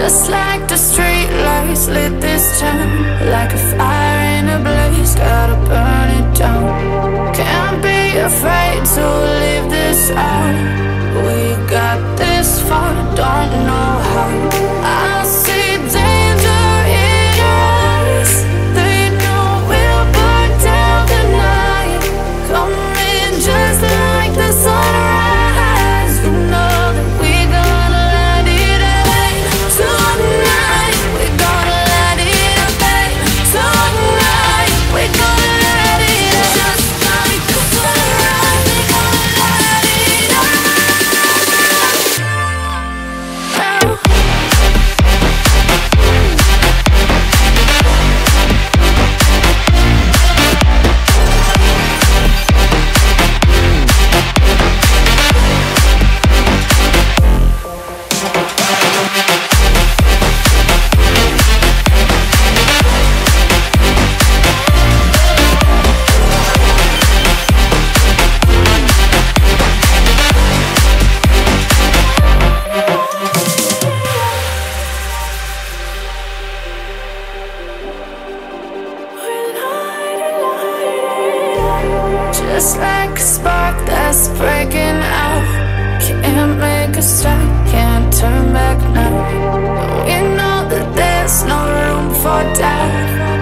Just like the street lights lit this town, like a fire in a blaze, gotta burn it down. Can't be afraid to leave this out. We got this far, don't know how. I see danger in your eyes. They know we'll burn down the night. Coming just like the sunrise. You know that we gonna let it rain. Tonight we gonna let it rain. Tonight we gonna let it rain. Just like the sunrise, we gonna let it rain. Just like a spark that's breaking out. Can't make a stop, can't turn back now. We know that there's no room for doubt.